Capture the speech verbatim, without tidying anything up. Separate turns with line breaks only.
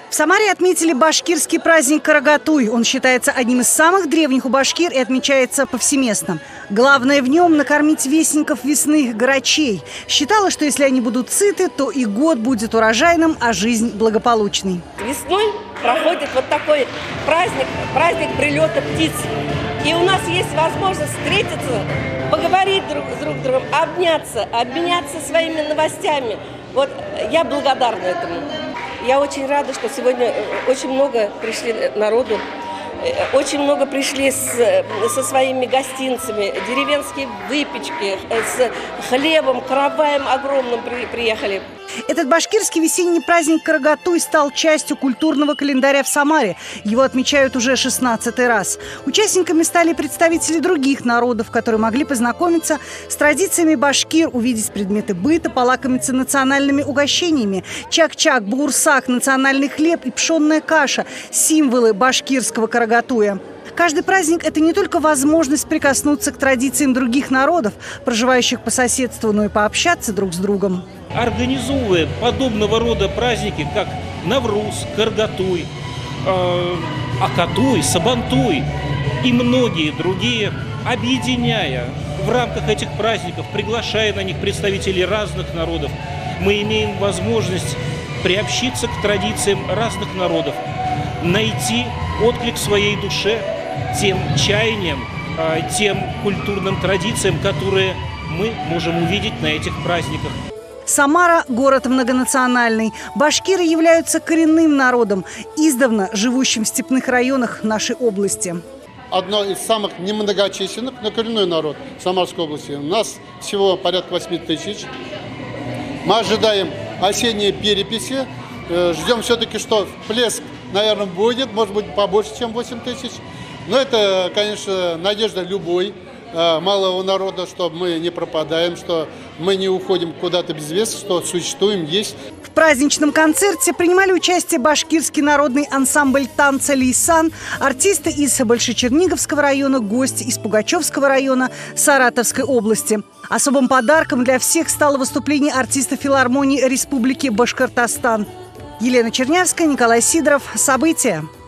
В Самаре отметили башкирский праздник Карагатуй. Он считается одним из самых древних у башкир и отмечается повсеместно. Главное в нем – накормить вестников весны грачей. Считалось, что если они будут сыты, то и год будет урожайным, а жизнь благополучной.
Весной проходит вот такой праздник, праздник прилета птиц. И у нас есть возможность встретиться, поговорить друг с друг другом, обняться, обменяться своими новостями. Вот я благодарна этому. Я очень рада, что сегодня очень много пришли народу, очень много пришли с, со своими гостинцами, деревенские выпечки, с хлебом, караваем огромным при, приехали.
Этот башкирский весенний праздник Карагатуй стал частью культурного календаря в Самаре. Его отмечают уже шестнадцатый раз. Участниками стали представители других народов, которые могли познакомиться с традициями башкир, увидеть предметы быта, полакомиться национальными угощениями. Чак-чак, буурсак, национальный хлеб и пшенная каша – символы башкирского Карагатуя. Каждый праздник – это не только возможность прикоснуться к традициям других народов, проживающих по соседству, но и пообщаться друг с другом.
Организовывая подобного рода праздники, как Навруз, Карагатуй, э, Акатуй, Сабантуй и многие другие, объединяя в рамках этих праздников, приглашая на них представителей разных народов, мы имеем возможность приобщиться к традициям разных народов, найти отклик в своей душе тем чаяниям, тем культурным традициям, которые мы можем увидеть на этих праздниках.
Самара – город многонациональный. Башкиры являются коренным народом, издавна живущим в степных районах нашей области.
Одно из самых немногочисленных, но коренной народ Самарской области. У нас всего порядка восьми тысяч. Мы ожидаем осенние переписи. Ждем все-таки, что всплеск, наверное, будет, может быть, побольше, чем восемь тысяч. Но это, конечно, надежда любой малого народа, что мы не пропадаем, что мы не уходим куда-то без веса, что существуем, есть.
В праздничном концерте принимали участие башкирский народный ансамбль танца «Лейсан», артисты из Большечерниговского района, гости из Пугачевского района Саратовской области. Особым подарком для всех стало выступление артиста филармонии Республики Башкортостан. Елена Чернявская, Николай Сидоров. События.